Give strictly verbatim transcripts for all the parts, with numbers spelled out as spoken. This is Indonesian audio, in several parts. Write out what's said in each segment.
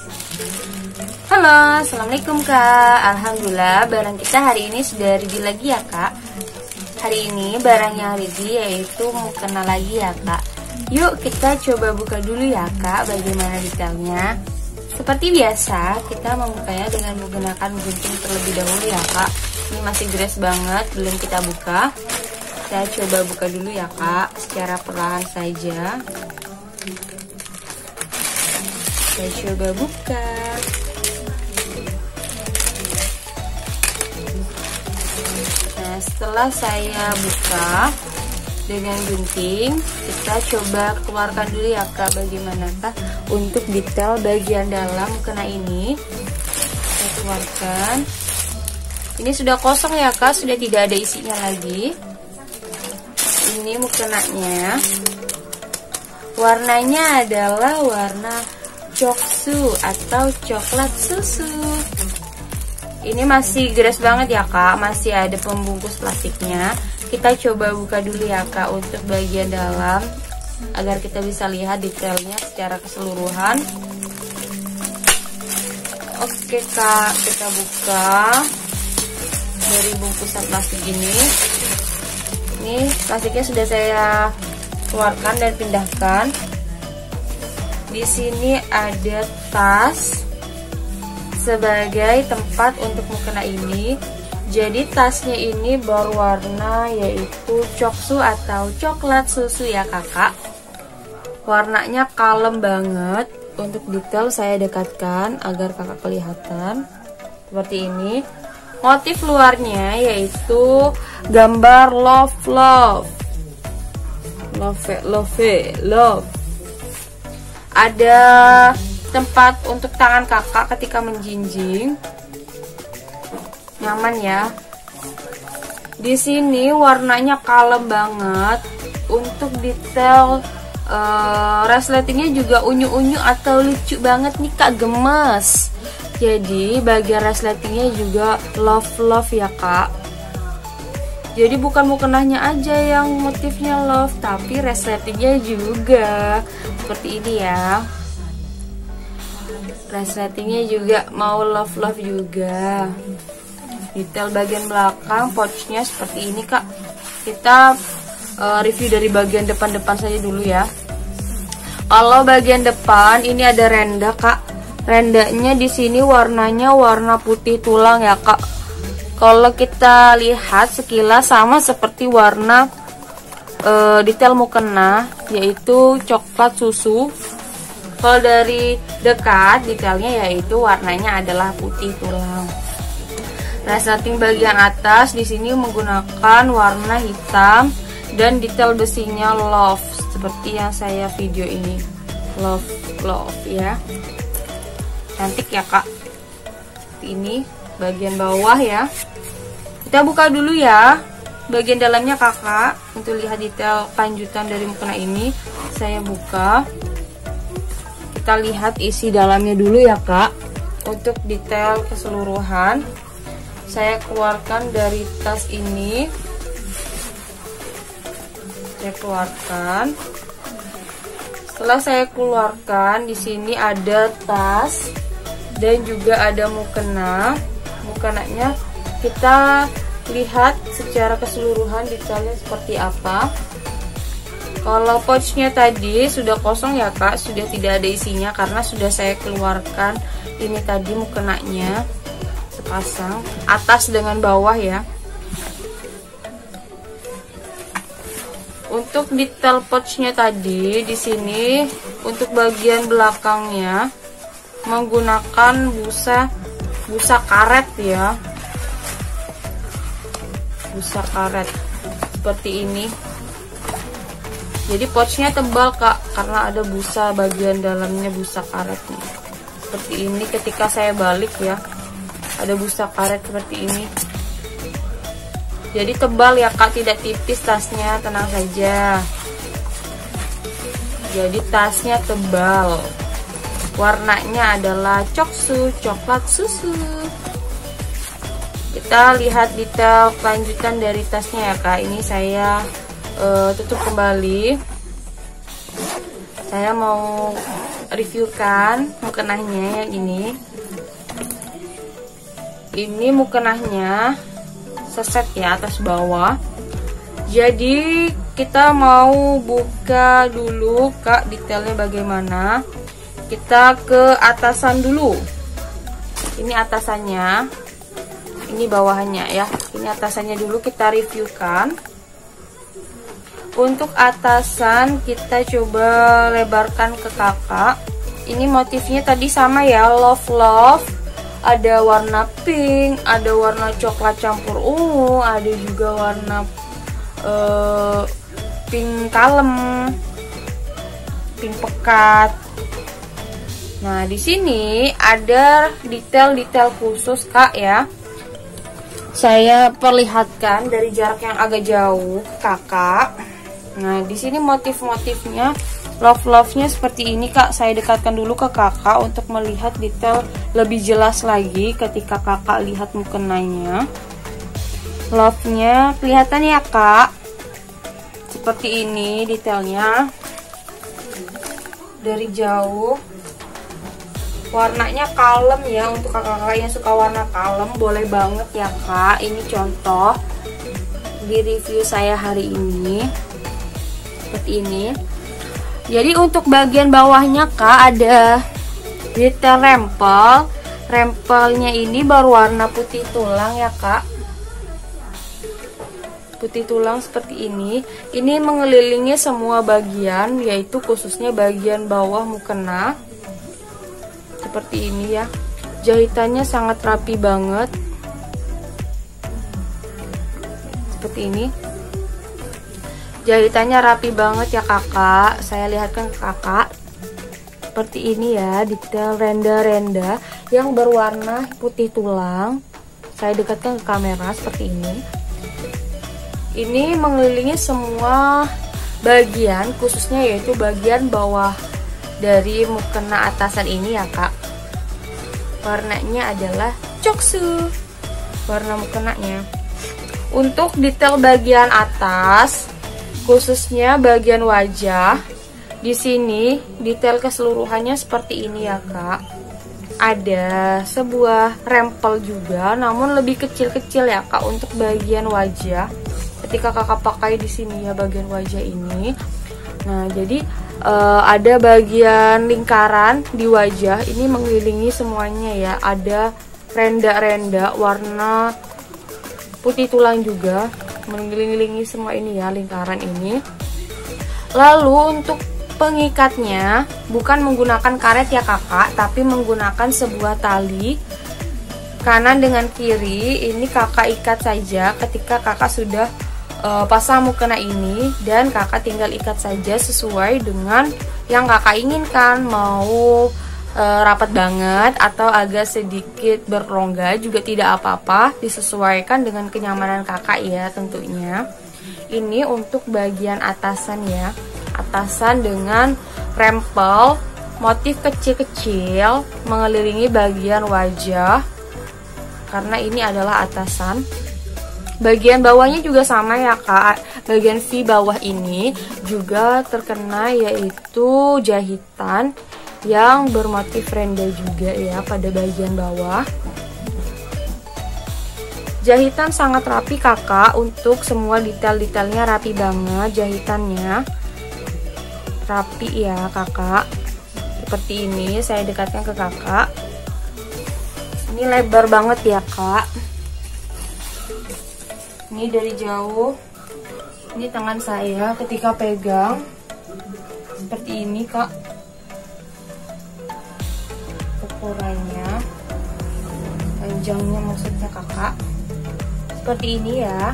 Halo, assalamualaikum kak. Alhamdulillah barang kita hari ini sudah ready lagi ya kak. Hari ini barang yang ready yaitu mukena lagi ya kak. Yuk kita coba buka dulu ya kak, bagaimana detailnya. Seperti biasa kita membukanya dengan menggunakan gunting terlebih dahulu ya kak. Ini masih gres banget, belum kita buka. Saya coba buka dulu ya kak, secara perlahan saja. Saya coba buka. Nah, setelah saya buka dengan gunting, kita coba keluarkan dulu ya kak, bagaimanakah untuk detail bagian dalam mukena ini. Saya keluarkan. Ini sudah kosong ya kak, sudah tidak ada isinya lagi. Ini mukenanya. Warnanya adalah warna coksu atau coklat susu. Ini masih gres banget ya kak, masih ada pembungkus plastiknya. Kita coba buka dulu ya kak untuk bagian dalam, agar kita bisa lihat detailnya secara keseluruhan. Oke kak, kita buka dari bungkusan plastik ini. Ini plastiknya sudah saya keluarkan dan pindahkan. Di sini ada tas sebagai tempat untuk mukena ini. Jadi tasnya ini berwarna yaitu coksu atau coklat susu ya kakak. Warnanya kalem banget. Untuk detail saya dekatkan agar kakak kelihatan seperti ini. Motif luarnya yaitu gambar love love love love love. Ada tempat untuk tangan kakak ketika menjinjing, nyaman ya. Di sini warnanya kalem banget. Untuk detail uh, resletingnya juga unyu-unyu atau lucu banget nih kak, gemes. Jadi bagian resletingnya juga love love ya kak. Jadi bukan mukenanya aja yang motifnya love, tapi resletingnya juga seperti ini ya. Resletingnya juga mau love love juga. Detail bagian belakang pouchnya seperti ini kak. Kita uh, review dari bagian depan-depan saja dulu ya. Kalau bagian depan ini ada renda kak. Rendanya di sini warnanya warna putih tulang ya kak. Kalau kita lihat sekilas sama seperti warna e, detail mukena, yaitu coklat susu. Kalau dari dekat detailnya yaitu warnanya adalah putih tulang. Resleting bagian atas di sini menggunakan warna hitam dan detail besinya love seperti yang saya video ini. Love love ya. Cantik ya kak. Ini bagian bawah ya. Kita buka dulu ya bagian dalamnya kakak, untuk lihat detail lanjutan dari mukena ini. Saya buka, kita lihat isi dalamnya dulu ya kak. Untuk detail keseluruhan saya keluarkan dari tas ini. Saya keluarkan. Setelah saya keluarkan, di sini ada tas dan juga ada mukena. Mukenanya kita lihat secara keseluruhan detailnya seperti apa. Kalau pouchnya tadi sudah kosong ya kak, sudah tidak ada isinya karena sudah saya keluarkan ini tadi mukenanya sepasang, atas dengan bawah ya. Untuk detail pouchnya tadi di sini untuk bagian belakangnya menggunakan busa busa karet ya. Busa karet seperti ini. Jadi pouchnya tebal kak, karena ada busa bagian dalamnya, busa karet nih. Seperti ini ketika saya balik ya, ada busa karet seperti ini. Jadi tebal ya kak, tidak tipis tasnya, tenang saja. Jadi tasnya tebal. Warnanya adalah coksu, coklat susu. Kita lihat detail kelanjutan dari tasnya ya kak. Ini saya uh, tutup kembali. Saya mau reviewkan mukenahnya yang ini. Ini mukenahnya seset ya, atas bawah. Jadi kita mau buka dulu Kak, detailnya bagaimana. Kita ke atasan dulu. Ini atasannya, ini bawahannya ya. Ini atasannya dulu kita reviewkan. Untuk atasan kita coba lebarkan ke kakak. Ini motifnya tadi sama ya, love love. Ada warna pink, ada warna coklat campur ungu, ada juga warna uh, pink kalem, pink pekat. Nah, di sini ada detail-detail khusus Kak ya. Saya perlihatkan dari jarak yang agak jauh Kakak. Nah, di sini motif-motifnya, love-love-nya seperti ini Kak. Saya dekatkan dulu ke Kakak untuk melihat detail lebih jelas lagi ketika Kakak lihat mukenanya. Love-nya kelihatan ya Kak. Seperti ini detailnya. Dari jauh. Warnanya kalem ya, untuk kakak-kakak yang suka warna kalem boleh banget ya Kak. Ini contoh di review saya hari ini. Seperti ini. Jadi untuk bagian bawahnya Kak ada detail rempel. Rempelnya ini berwarna putih tulang ya Kak. Putih tulang seperti ini. Ini mengelilingi semua bagian, yaitu khususnya bagian bawah mukena. Seperti ini ya. Jahitannya sangat rapi banget. Seperti ini. Jahitannya rapi banget ya Kakak. Saya lihatkan ke Kakak. Seperti ini ya, detail renda-renda yang berwarna putih tulang. Saya dekatkan ke kamera seperti ini. Ini mengelilingi semua bagian, khususnya yaitu bagian bawah dari mukena atasan ini ya Kak. Warnanya adalah coksu, warna mukenanya. Untuk detail bagian atas, khususnya bagian wajah, di sini detail keseluruhannya seperti ini ya Kak. Ada sebuah rempel juga, namun lebih kecil-kecil ya Kak untuk bagian wajah. Ketika Kakak pakai di sini ya bagian wajah ini. Nah, jadi uh, ada bagian lingkaran di wajah ini mengelilingi semuanya ya. Ada renda-renda warna putih tulang juga mengelilingi semua ini ya, lingkaran ini. Lalu untuk pengikatnya bukan menggunakan karet ya Kakak, tapi menggunakan sebuah tali kanan dengan kiri. Ini Kakak ikat saja ketika Kakak sudah Uh, pasang mukena ini, dan Kakak tinggal ikat saja sesuai dengan yang Kakak inginkan. Mau uh, rapat banget atau agak sedikit berrongga juga tidak apa-apa, disesuaikan dengan kenyamanan Kakak ya tentunya. Ini untuk bagian atasan ya. Atasan dengan rempel motif kecil-kecil mengelilingi bagian wajah, karena ini adalah atasan. Bagian bawahnya juga sama ya Kak. Bagian V bawah ini juga terkena yaitu jahitan yang bermotif renda juga ya pada bagian bawah. Jahitan sangat rapi Kakak, untuk semua detail-detailnya rapi banget jahitannya. Rapi ya Kakak. Seperti ini, saya dekatkan ke Kakak. Ini lebar banget ya Kak. Ini dari jauh. Ini tangan saya ketika pegang seperti ini Kak. Ukurannya, panjangnya maksudnya Kakak. Seperti ini ya.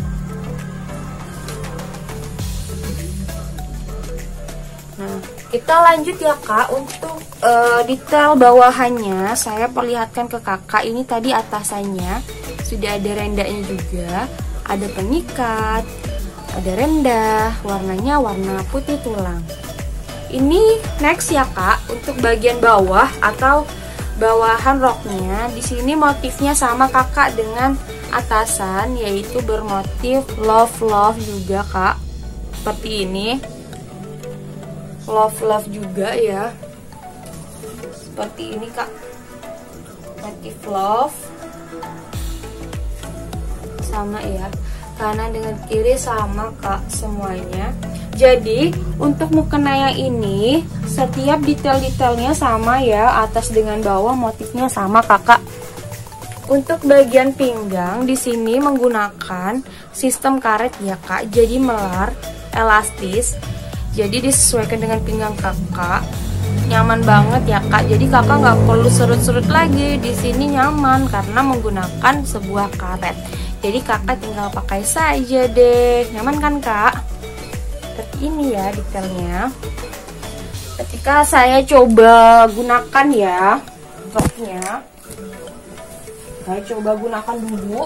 Nah, kita lanjut ya Kak. Untuk uh, detail bawahannya saya perlihatkan ke Kakak. Ini tadi atasannya sudah ada rendanya juga, ada pengikat, ada renda, warnanya warna putih tulang. Ini next ya Kak, untuk bagian bawah atau bawahan roknya. Di sini motifnya sama Kakak dengan atasan, yaitu bermotif love love juga Kak. Seperti ini. love-love juga ya. Seperti ini kak, motif love sama ya, kanan dengan kiri sama kak semuanya. Jadi untuk mukena yang ini setiap detail-detailnya sama ya, atas dengan bawah motifnya sama kakak. Untuk bagian pinggang di sini menggunakan sistem karet ya kak, jadi melar elastis. Jadi disesuaikan dengan pinggang kakak, nyaman banget ya kak. Jadi kakak nggak perlu serut-serut lagi, di sini nyaman karena menggunakan sebuah karet. Jadi kakak tinggal pakai saja deh, nyaman kan kak? Seperti ini ya detailnya. Ketika saya coba gunakan ya roknya, saya coba gunakan dulu.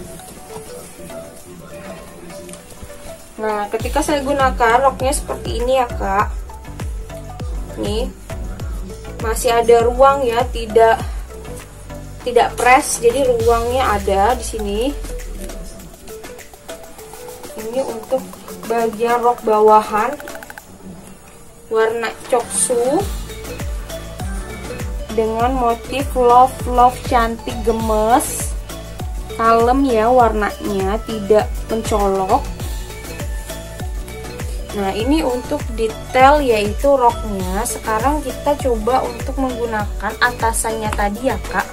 Nah, ketika saya gunakan roknya seperti ini ya kak, nih masih ada ruang ya, tidak tidak press, jadi ruangnya ada di sini. Ini untuk bagian rok bawahan warna coksu dengan motif love love cantik gemes, kalem ya warnanya, tidak mencolok. Nah ini untuk detail yaitu roknya. Sekarang kita coba untuk menggunakan atasannya tadi ya kak.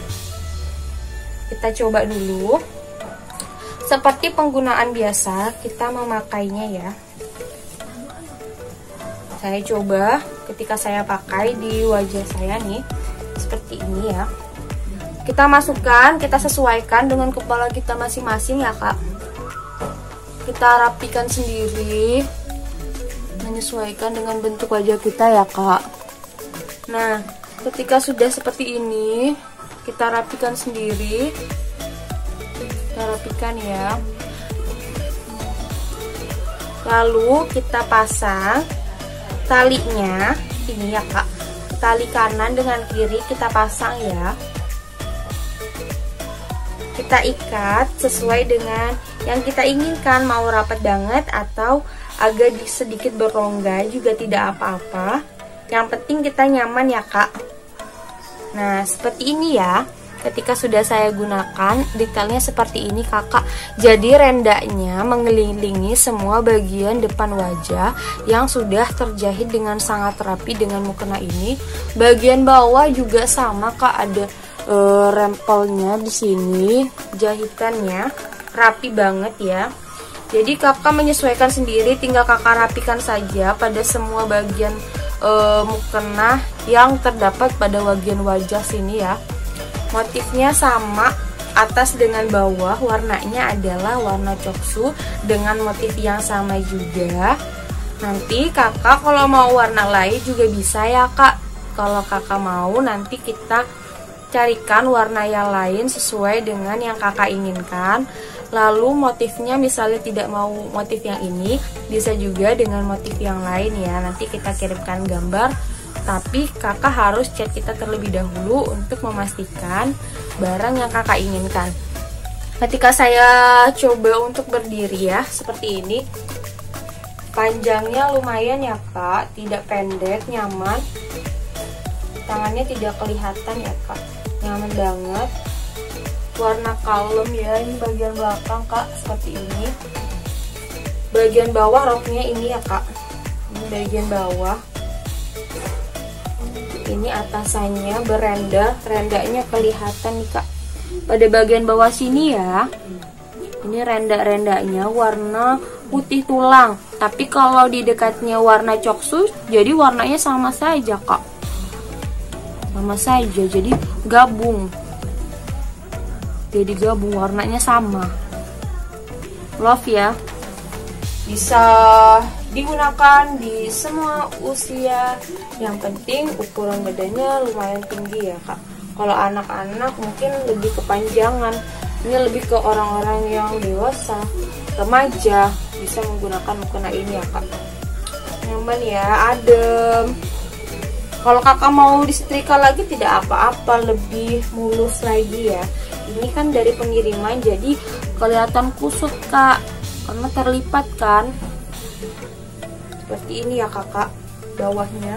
Kita coba dulu. Seperti penggunaan biasa kita memakainya ya. Saya coba ketika saya pakai di wajah saya nih, seperti ini ya. Kita masukkan, kita sesuaikan dengan kepala kita masing-masing ya kak. Kita rapikan sendiri, menyesuaikan dengan bentuk wajah kita ya kak. Nah ketika sudah seperti ini, kita rapikan sendiri, kita rapikan ya. Lalu kita pasang talinya ini ya kak, tali kanan dengan kiri kita pasang ya. Kita ikat sesuai dengan yang kita inginkan, mau rapat banget atau agak sedikit berongga juga tidak apa-apa, yang penting kita nyaman ya kak. Nah seperti ini ya. Ketika sudah saya gunakan, detailnya seperti ini kakak. Jadi rendaknya mengelilingi semua bagian depan wajah yang sudah terjahit dengan sangat rapi dengan mukena ini. Bagian bawah juga sama kak, ada e, rempelnya di sini, jahitannya rapi banget ya. Jadi kakak menyesuaikan sendiri, tinggal kakak rapikan saja pada semua bagian e, mukena yang terdapat pada bagian wajah sini ya. Motifnya sama, atas dengan bawah, warnanya adalah warna coksu dengan motif yang sama juga. Nanti kakak kalau mau warna lain juga bisa ya kak. Kalau kakak mau nanti kita carikan warna yang lain sesuai dengan yang kakak inginkan. Lalu motifnya misalnya tidak mau motif yang ini, bisa juga dengan motif yang lain ya. Nanti kita kirimkan gambar, tapi kakak harus chat kita terlebih dahulu untuk memastikan barang yang kakak inginkan. Ketika saya coba untuk berdiri ya, seperti ini. Panjangnya lumayan ya kak, tidak pendek, nyaman. Tangannya tidak kelihatan ya kak, nyaman banget. Warna kalem ya, ini bagian belakang kak, seperti ini. Bagian bawah roknya ini ya kak, ini bagian bawah. Ini atasannya berenda, rendanya kelihatan nih kak. Pada bagian bawah sini ya, ini renda-rendanya warna putih tulang. Tapi kalau di dekatnya warna coksu, jadi warnanya sama saja kak. Sama saja, jadi gabung. Jadi gabung, warnanya sama. Love ya. Bisa digunakan di semua usia, yang penting ukuran badannya lumayan tinggi ya kak. Kalau anak-anak mungkin lebih kepanjangan, ini lebih ke orang-orang yang dewasa, remaja bisa menggunakan mukena ini ya kak. Nyaman ya, adem. Kalau kakak mau disetrika lagi tidak apa-apa, lebih mulus lagi ya. Ini kan dari pengiriman jadi kelihatan kusut kak, karena terlipat kan. Seperti ini ya kakak. bawahnya.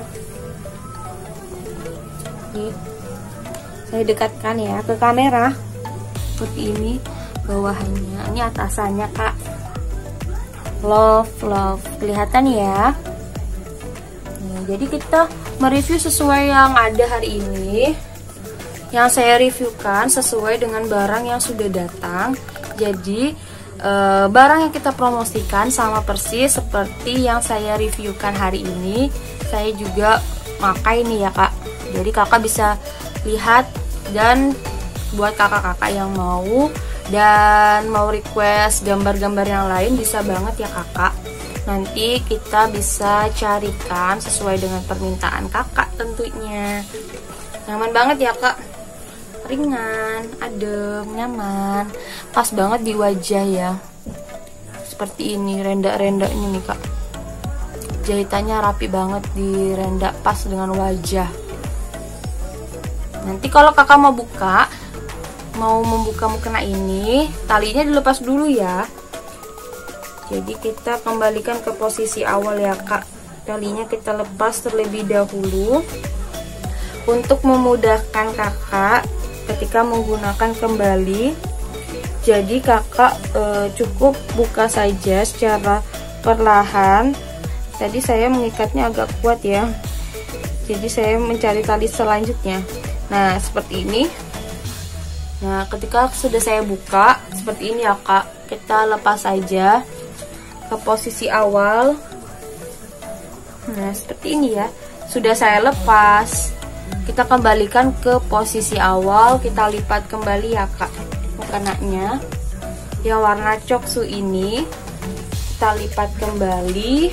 Nih, saya dekatkan ya ke kamera. Seperti ini bawahannya, ini atasannya kak. Love, love, kelihatan ya. Nah, jadi kita mereview sesuai yang ada hari ini. Yang saya reviewkan sesuai dengan barang yang sudah datang. Jadi e, barang yang kita promosikan sama persis seperti yang saya reviewkan hari ini. Saya juga pakai nih ya kak. Jadi kakak bisa lihat, dan buat kakak-kakak yang mau dan mau request gambar-gambar yang lain bisa banget ya kakak. Nanti kita bisa carikan sesuai dengan permintaan kakak tentunya. Nyaman banget ya kak, ringan, adem, nyaman, pas banget di wajah ya. Seperti ini rendak-rendaknya nih kak, jahitannya rapi banget di rendak, pas dengan wajah. Nanti kalau kakak mau buka, mau membuka mukena ini, talinya dilepas dulu ya. Jadi kita kembalikan ke posisi awal ya kak. Talinya kita lepas terlebih dahulu untuk memudahkan kakak ketika menggunakan kembali. Jadi kakak e, cukup buka saja secara perlahan. Tadi saya mengikatnya agak kuat ya, jadi saya mencari tali selanjutnya. Nah seperti ini. Nah ketika sudah saya buka seperti ini ya kak, kita lepas saja ke posisi awal. Nah seperti ini ya, sudah saya lepas. Kita kembalikan ke posisi awal, kita lipat kembali ya kak mukenanya. Yang warna coksu ini kita lipat kembali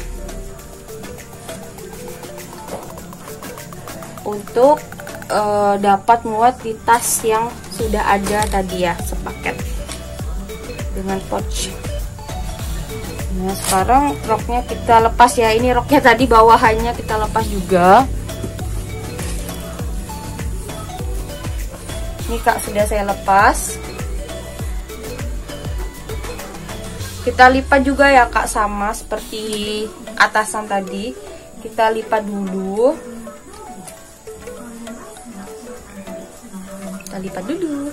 untuk e, dapat muat di tas yang sudah ada tadi ya, sepaket dengan pouch. Nah sekarang roknya kita lepas ya. Ini roknya tadi bawahannya kita lepas juga. Ini kak sudah saya lepas. Kita lipat juga ya kak, sama seperti atasan tadi. Kita lipat dulu. Kita lipat dulu.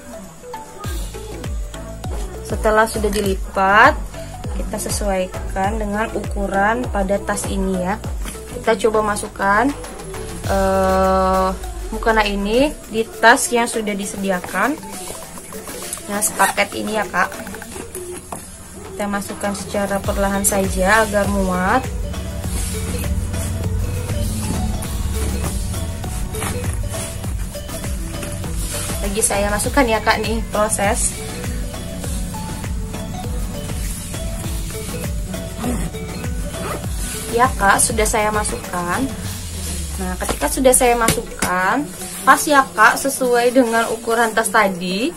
Setelah sudah dilipat, kita sesuaikan dengan ukuran pada tas ini ya. Kita coba masukkan uh, mukena ini di tas yang sudah disediakan. Nah sepaket ini ya kak, kita masukkan secara perlahan saja agar muat. Lagi saya masukkan ya kak nih, proses. Ya kak, sudah saya masukkan. Nah ketika sudah saya masukkan, pas ya kak sesuai dengan ukuran tas tadi.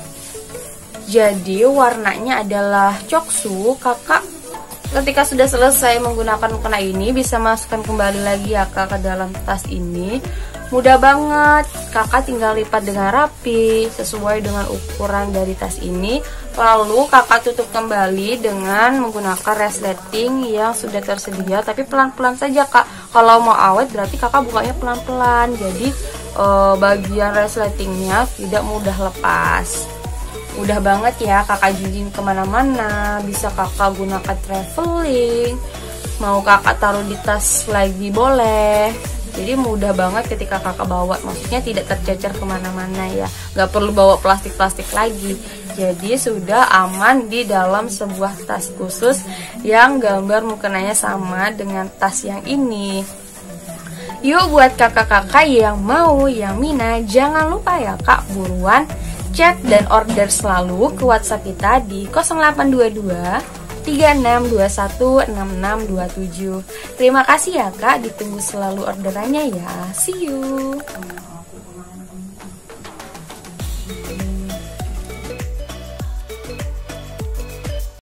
Jadi warnanya adalah coksu. Kakak ketika sudah selesai menggunakan mukena ini bisa masukkan kembali lagi ya kak ke dalam tas ini. Mudah banget, kakak tinggal lipat dengan rapi sesuai dengan ukuran dari tas ini. Lalu kakak tutup kembali dengan menggunakan resleting yang sudah tersedia. Tapi pelan-pelan saja kak, kalau mau awet berarti kakak bukanya pelan-pelan. Jadi eh, bagian resletingnya tidak mudah lepas. Mudah banget ya kakak junjing kemana-mana. Bisa kakak gunakan traveling, mau kakak taruh di tas lagi boleh. Jadi mudah banget ketika kakak bawa, maksudnya tidak tercecer kemana-mana ya, nggak perlu bawa plastik-plastik lagi. Jadi sudah aman di dalam sebuah tas khusus yang gambar mukenanya sama dengan tas yang ini. Yuk buat kakak-kakak yang mau, yang minat, jangan lupa ya kak, buruan chat dan order selalu ke WhatsApp kita di nol delapan dua dua tiga enam dua satu enam enam dua tujuh. Terima kasih ya kak, ditunggu selalu orderannya ya. See you.